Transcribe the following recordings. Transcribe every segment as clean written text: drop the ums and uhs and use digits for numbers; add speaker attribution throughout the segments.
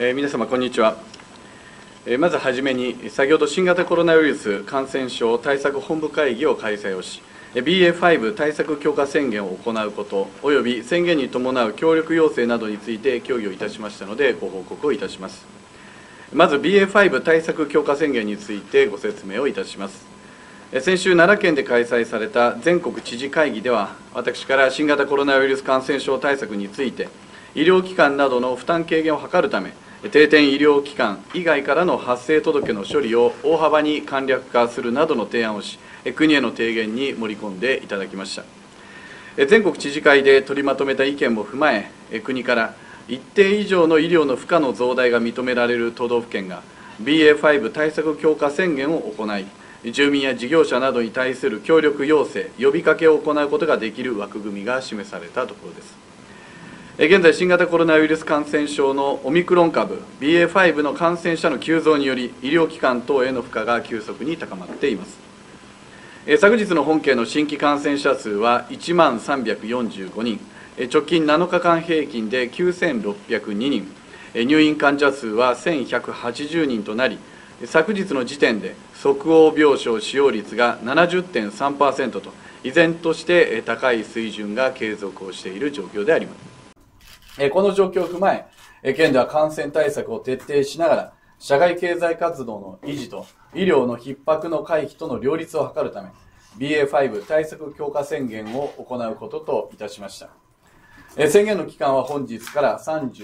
Speaker 1: 皆様こんにちは。まずはじめに、先ほど新型コロナウイルス感染症対策本部会議を開催をし、BA.5 対策強化宣言を行うこと、および宣言に伴う協力要請などについて協議をいたしましたので、ご報告をいたします。まず BA.5 対策強化宣言についてご説明をいたします。先週、奈良県で開催された全国知事会議では、私から新型コロナウイルス感染症対策について、医療機関などの負担軽減を図るため、定点医療機関以外からの発生届の処理を大幅に簡略化するなどの提案をし、国への提言に盛り込んでいただきました。全国知事会で取りまとめた意見も踏まえ、国から一定以上の医療の負荷の増大が認められる都道府県が BA.5 対策強化宣言を行い、住民や事業者などに対する協力要請、呼びかけを行うことができる枠組みが示されたところです。現在、新型コロナウイルス感染症のオミクロン株 BA.5 の感染者の急増により、医療機関等への負荷が急速に高まっています。昨日の本県の新規感染者数は1万345人、直近7日間平均で9602人、入院患者数は1180人となり、昨日の時点で即応病床使用率が 70.3% と、依然として高い水準が継続をしている状況であります。この状況を踏まえ、県では感染対策を徹底しながら、社会経済活動の維持と医療の逼迫の回避との両立を図るため、BA.5 対策強化宣言を行うことといたしました。宣言の期間は本日から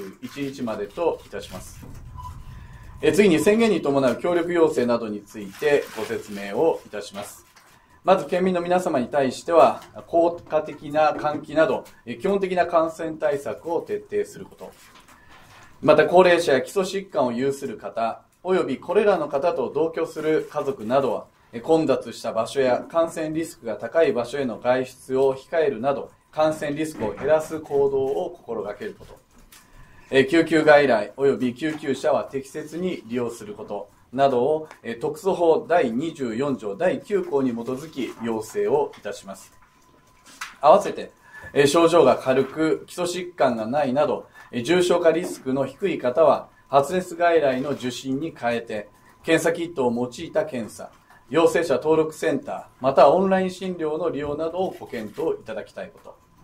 Speaker 1: 31日までといたします。次に宣言に伴う協力要請などについてご説明をいたします。まず県民の皆様に対しては、効果的な換気など、基本的な感染対策を徹底すること。また、高齢者や基礎疾患を有する方、およびこれらの方と同居する家族などは、混雑した場所や感染リスクが高い場所への外出を控えるなど、感染リスクを減らす行動を心がけること。救急外来および救急車は適切に利用することなどを特措法第24条第9項に基づき要請をいたします。合わせて症状が軽く基礎疾患がないなど重症化リスクの低い方は発熱外来の受診に変えて検査キットを用いた検査、陽性者登録センターまたはオンライン診療の利用などをご検討いただきたいこと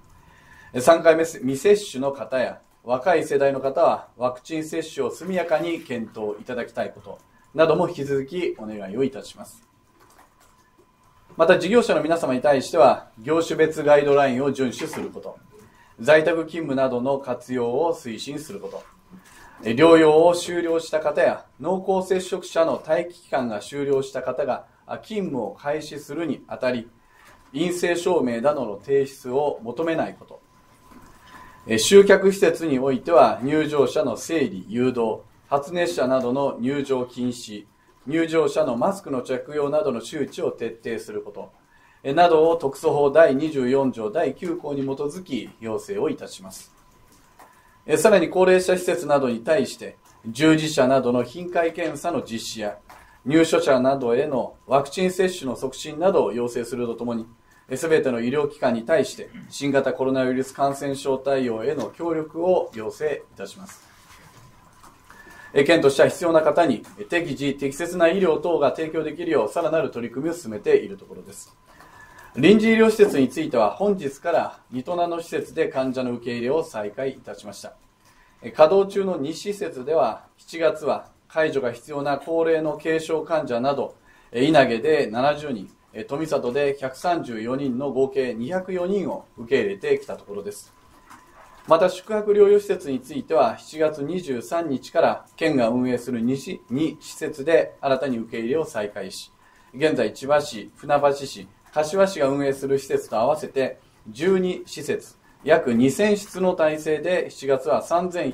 Speaker 1: 。3回目未接種の方や若い世代の方はワクチン接種を速やかに検討いただきたいことなども引き続きお願いをいたします。また事業者の皆様に対しては業種別ガイドラインを遵守すること、在宅勤務などの活用を推進すること、療養を終了した方や濃厚接触者の待機期間が終了した方が勤務を開始するにあたり陰性証明などの提出を求めないこと、集客施設においては入場者の整理・誘導、発熱者などの入場禁止、入場者のマスクの着用などの周知を徹底することなどを特措法第24条第9項に基づき要請をいたします。さらに高齢者施設などに対して従事者などの頻回検査の実施や入所者などへのワクチン接種の促進などを要請するとともに、すべての医療機関に対して新型コロナウイルス感染症対応への協力を要請いたします。県としては必要な方に適時適切な医療等が提供できるようさらなる取り組みを進めているところです。臨時医療施設については本日からニトナの施設で患者の受け入れを再開いたしました。稼働中の2施設では7月は介助が必要な高齢の軽症患者など稲毛で70人、富里で134人の合計204人を受け入れてきたところです。また宿泊療養施設については7月23日から県が運営する2施設で新たに受け入れを再開し、現在千葉市、船橋市、柏市が運営する施設と合わせて12施設、約2000室の体制で7月は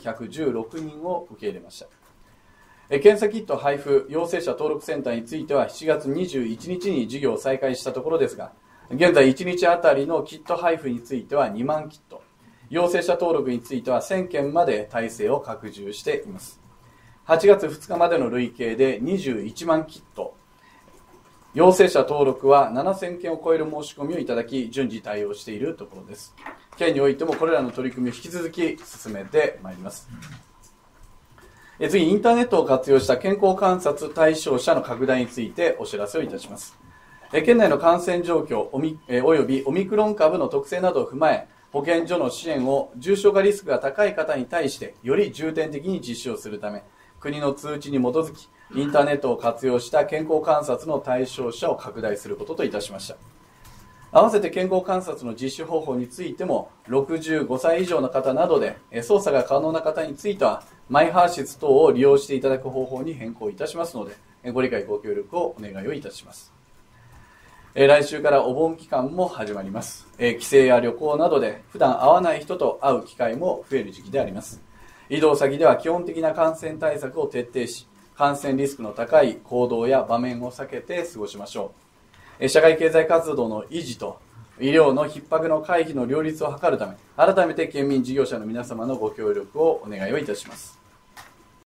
Speaker 1: 3116人を受け入れました。検査キット配布、陽性者登録センターについては7月21日に事業を再開したところですが、現在1日あたりのキット配布については2万キット、陽性者登録については1000件まで体制を拡充しています。8月2日までの累計で21万キット、陽性者登録は7000件を超える申し込みをいただき、順次対応しているところです。県においてもこれらの取り組みを引き続き進めてまいります。 次、インターネットを活用した健康観察対象者の拡大についてお知らせをいたします。県内の感染状況およびオミクロン株の特性などを踏まえ、保健所の支援を重症化リスクが高い方に対してより重点的に実施をするため、国の通知に基づき、インターネットを活用した健康観察の対象者を拡大することといたしました。合わせて健康観察の実施方法についても、65歳以上の方などで操作が可能な方については、マイハーシス等を利用していただく方法に変更いたしますので、ご理解ご協力をお願いをいたします。来週からお盆期間も始まります。帰省や旅行などで普段会わない人と会う機会も増える時期であります。移動先では基本的な感染対策を徹底し、感染リスクの高い行動や場面を避けて過ごしましょう。社会経済活動の維持と医療の逼迫の回避の両立を図るため、改めて県民事業者の皆様のご協力をお願いをいたします。